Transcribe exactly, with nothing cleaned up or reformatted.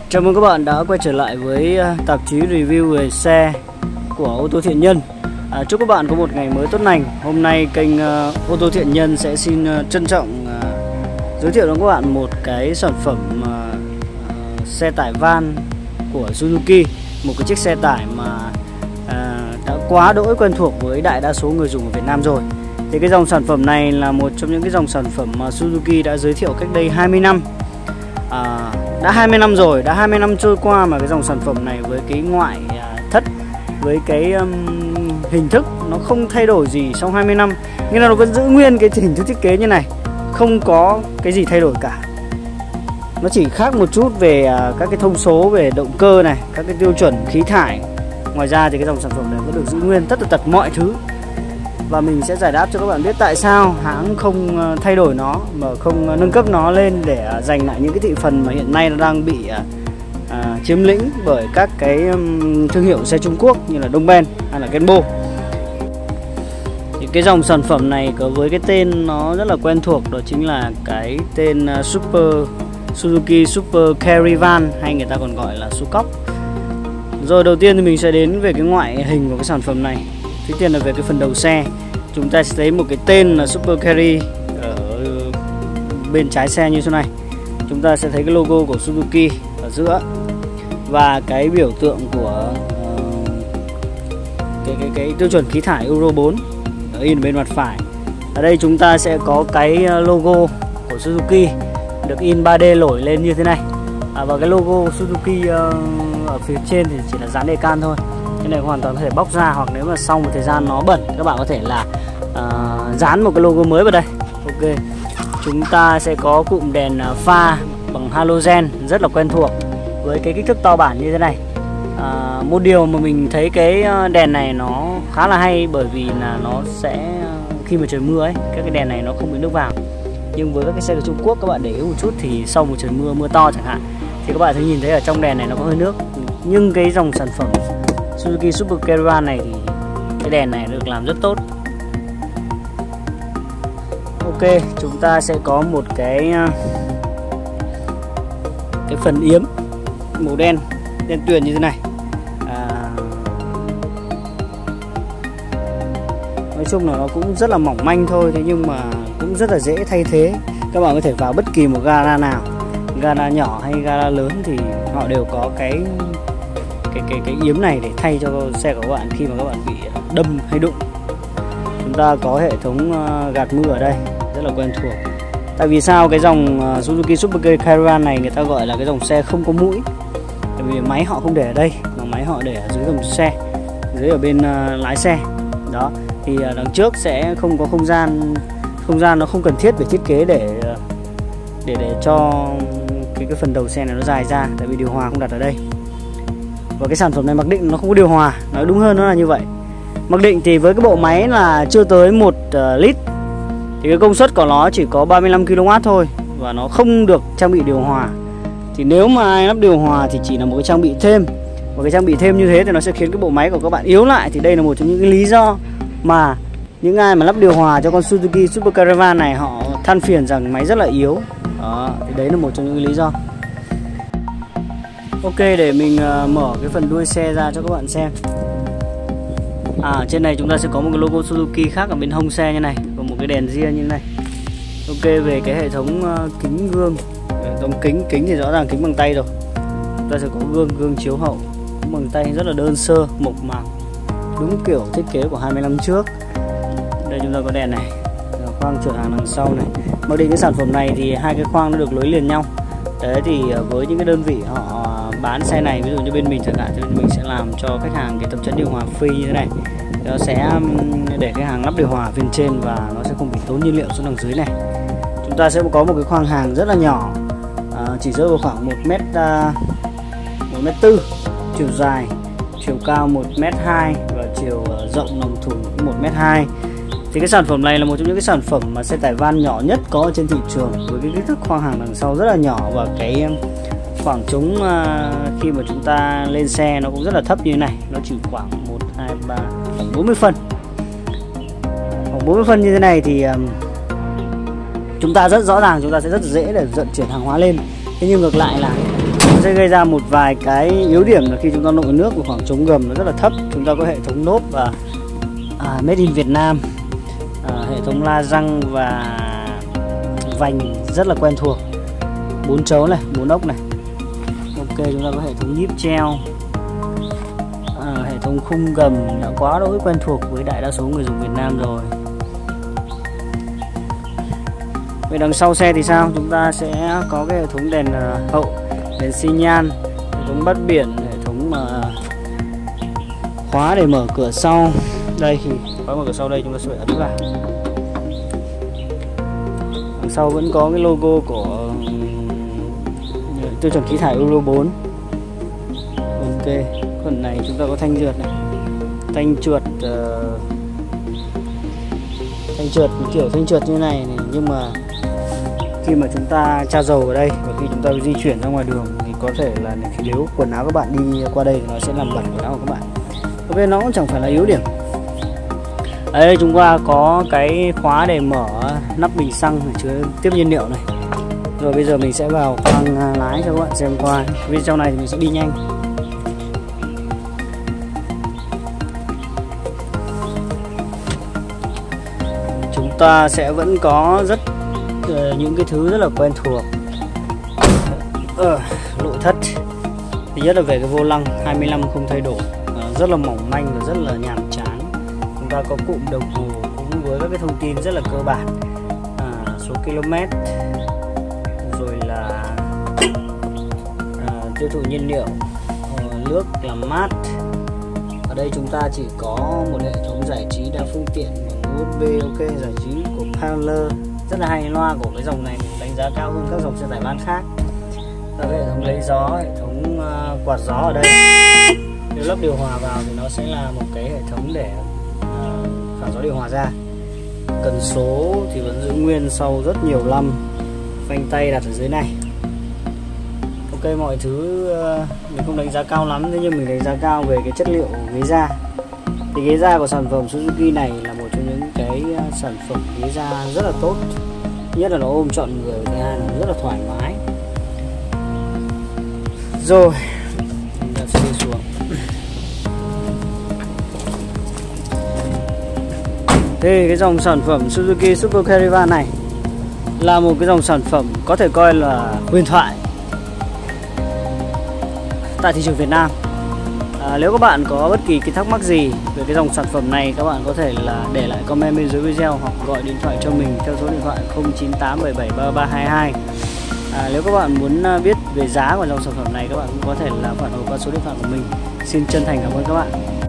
Chào mừng các bạn đã quay trở lại với tạp chí review về xe của Ô tô Thiện Nhân. à, Chúc các bạn có một ngày mới tốt lành. Hôm nay kênh uh, Ô tô Thiện Nhân sẽ xin uh, trân trọng uh, giới thiệu đến các bạn một cái sản phẩm uh, uh, xe tải van của Suzuki. Một cái chiếc xe tải mà uh, đã quá đỗi quen thuộc với đại đa số người dùng ở Việt Nam rồi. Thì cái dòng sản phẩm này là một trong những cái dòng sản phẩm mà Suzuki đã giới thiệu cách đây hai mươi năm. À, đã hai mươi năm rồi, đã hai mươi năm trôi qua mà cái dòng sản phẩm này với cái ngoại à, thất, với cái um, hình thức nó không thay đổi gì trong hai mươi năm. Nghĩa là nó vẫn giữ nguyên cái hình thức thiết kế như này, không có cái gì thay đổi cả. Nó chỉ khác một chút về à, các cái thông số về động cơ này, các cái tiêu chuẩn khí thải. Ngoài ra thì cái dòng sản phẩm này vẫn được giữ nguyên tất tật mọi thứ. Và mình sẽ giải đáp cho các bạn biết tại sao hãng không thay đổi nó mà không nâng cấp nó lên để giành lại những cái thị phần mà hiện nay nó đang bị à, chiếm lĩnh bởi các cái um, thương hiệu xe Trung Quốc như là Dongban hay là Genbo. Thì cái dòng sản phẩm này có với cái tên nó rất là quen thuộc, đó chính là cái tên uh, Super Suzuki Super Carry Van, hay người ta còn gọi là Sucoc. Rồi đầu tiên thì mình sẽ đến về cái ngoại hình của cái sản phẩm này. Thứ tiên là về cái phần đầu xe, chúng ta sẽ thấy một cái tên là Super Carry ở bên trái xe như thế này. Chúng ta sẽ thấy cái logo của Suzuki ở giữa và cái biểu tượng của uh, cái, cái, cái tiêu chuẩn khí thải Euro bốn ở in bên mặt phải. Ở đây chúng ta sẽ có cái logo của Suzuki được in ba D nổi lên như thế này. À, và cái logo Suzuki uh, ở phía trên thì chỉ là dán decal thôi. Cái này hoàn toàn có thể bóc ra, hoặc nếu mà sau một thời gian nó bẩn, các bạn có thể là uh, dán một cái logo mới vào đây. Ok, chúng ta sẽ có cụm đèn pha bằng halogen rất là quen thuộc với cái kích thước to bản như thế này. uh, Một điều mà mình thấy cái đèn này nó khá là hay, bởi vì là nó sẽ khi mà trời mưa ấy, các cái đèn này nó không bị nước vào. Nhưng với các cái xe của Trung Quốc, các bạn để ý một chút thì sau một trời mưa, mưa to chẳng hạn, thì các bạn thấy nhìn thấy ở trong đèn này nó có hơi nước. Nhưng cái dòng sản phẩm Suzuki Super Caravan này thì cái đèn này được làm rất tốt. Ok, chúng ta sẽ có một cái cái phần yếm màu đen, đen tuyền như thế này. à, Nói chung là nó cũng rất là mỏng manh thôi, thế nhưng mà cũng rất là dễ thay thế. Các bạn có thể vào bất kỳ một gara nào, gara nhỏ hay gara lớn thì họ đều có cái cái cái cái yếm này để thay cho xe của các bạn khi mà các bạn bị đâm hay đụng. Chúng ta có hệ thống gạt mưa ở đây rất là quen thuộc. Tại vì sao cái dòng Suzuki Super Caravan này người ta gọi là cái dòng xe không có mũi? Tại vì máy họ không để ở đây, mà máy họ để ở dưới gầm xe, dưới ở bên uh, lái xe. Đó, thì uh, đằng trước sẽ không có không gian, không gian nó không cần thiết về thiết kế để để để cho cái cái phần đầu xe này nó dài ra, tại vì điều hòa không đặt ở đây. Và cái sản phẩm này mặc định nó không có điều hòa, nói đúng hơn nó là như vậy. Mặc định thì với cái bộ máy là chưa tới một uh, lít, thì cái công suất của nó chỉ có ba mươi lăm ki lô oát thôi, và nó không được trang bị điều hòa. Thì nếu mà ai lắp điều hòa thì chỉ là một cái trang bị thêm. Và cái trang bị thêm như thế thì nó sẽ khiến cái bộ máy của các bạn yếu lại. Thì đây là một trong những cái lý do mà những ai mà lắp điều hòa cho con Suzuki Super Caravan này họ than phiền rằng máy rất là yếu. Đó, thì đấy là một trong những cái lý do. Ok, để mình uh, mở cái phần đuôi xe ra cho các bạn xem. À, trên này chúng ta sẽ có một cái logo Suzuki khác ở bên hông xe như này, và một cái đèn ria như này. Ok, về cái hệ thống uh, kính gương, hệ thống kính kính thì rõ ràng kính bằng tay rồi. Chúng ta sẽ có gương gương chiếu hậu cũng bằng tay, rất là đơn sơ, mộc mạc, đúng kiểu thiết kế của hai mươi năm trước. Đây chúng ta có đèn này, khoang chở hàng đằng sau này. Mặc định cái sản phẩm này thì hai cái khoang nó được nối liền nhau. Đấy, thì với những cái đơn vị họ bán xe này, ví dụ như bên mình chẳng hạn, thì bên mình sẽ làm cho khách hàng cái tấm chắn điều hòa free như thế này. Nó sẽ để khách hàng lắp điều hòa bên trên và nó sẽ không bị tốn nhiên liệu xuống đằng dưới này. Chúng ta sẽ có một cái khoang hàng rất là nhỏ, à, chỉ rơi vào khoảng một mét một mét tư chiều dài, chiều cao một mét hai và chiều rộng lòng thùng cũng một mét hai. Thì cái sản phẩm này là một trong những cái sản phẩm mà xe tải van nhỏ nhất có ở trên thị trường, với cái kích thước khoang hàng đằng sau rất là nhỏ, và cái khoảng trống uh, khi mà chúng ta lên xe nó cũng rất là thấp như thế này. Nó chỉ khoảng một, hai, ba, khoảng bốn mươi phân. Khoảng bốn mươi phân như thế này thì um, chúng ta rất rõ ràng chúng ta sẽ rất dễ để vận chuyển hàng hóa lên. Thế nhưng ngược lại là sẽ gây ra một vài cái yếu điểm là khi chúng ta nội nước của khoảng trống gầm nó rất là thấp. Chúng ta có hệ thống nốp và à, made in Việt Nam, à, hệ thống la răng và vành rất là quen thuộc, bốn chấu này, bốn ốc này. Ok, chúng ta có hệ thống nhíp treo, à, hệ thống khung gầm đã quá đỗi quen thuộc với đại đa số người dùng Việt Nam rồi. Về đằng sau xe thì sao? Chúng ta sẽ có cái hệ thống đèn hậu, đèn xi nhan, hệ thống bắt biển, hệ thống mà khóa để mở cửa sau. Đây thì khóa mở cửa sau đây chúng ta sẽ ấn vào. Đằng sau vẫn có cái logo của tiêu chuẩn khí thải Euro bốn. Ok, phần này chúng ta có thanh trượt này, thanh trượt uh, thanh trượt kiểu thanh trượt như này, này nhưng mà khi mà chúng ta tra dầu ở đây và khi chúng ta di chuyển ra ngoài đường thì có thể là nếu quần áo các bạn đi qua đây thì nó sẽ làm bẩn quần áo của các bạn. Ok, nó cũng chẳng phải là yếu điểm. Ở đây chúng ta có cái khóa để mở nắp bình xăng để chứa tiếp nhiên liệu này. Rồi bây giờ mình sẽ vào khoang lái cho các bạn xem qua. Vì trong này thì mình sẽ đi nhanh. Chúng ta sẽ vẫn có rất uh, những cái thứ rất là quen thuộc. Uh, nội thất. Thứ nhất là về cái vô lăng hai mươi lăm không thay đổi, uh, rất là mỏng manh và rất là nhàm chán. Chúng ta có cụm đồng hồ cũng với các cái thông tin rất là cơ bản, uh, số km, rồi là uh, tiêu thụ nhiên liệu, uh, nước làm mát. Ở đây chúng ta chỉ có một hệ thống giải trí đa phương tiện bằng u ét bê. Ok, giải trí của Parler rất là hay. Loa của cái dòng này mình đánh giá cao hơn các dòng xe tải ban khác. Và hệ thống lấy gió, hệ thống uh, quạt gió ở đây. Nếu lắp điều hòa vào thì nó sẽ là một cái hệ thống để uh, phả gió điều hòa ra. Cần số thì vẫn giữ nguyên sau rất nhiều năm. Phanh tay đặt ở dưới này. Ok, mọi thứ uh, mình không đánh giá cao lắm, thế nhưng mình đánh giá cao về cái chất liệu ghế da. Thì ghế da của sản phẩm Suzuki này là một trong những cái uh, sản phẩm ghế da rất là tốt. Thứ nhất là nó ôm trọn người, thứ hai là nó rất là thoải mái. Rồi, chúng ta sẽ đi xuống. Thì cái dòng sản phẩm Suzuki Super Caravan này là một cái dòng sản phẩm có thể coi là huyền thoại tại thị trường Việt Nam. À, nếu các bạn có bất kỳ cái thắc mắc gì về cái dòng sản phẩm này, các bạn có thể là để lại comment bên dưới video hoặc gọi điện thoại cho mình theo số điện thoại không chín tám bảy bảy ba ba hai hai. À, nếu các bạn muốn biết về giá của dòng sản phẩm này, các bạn cũng có thể là phản hồi qua số điện thoại của mình. Xin chân thành cảm ơn các bạn.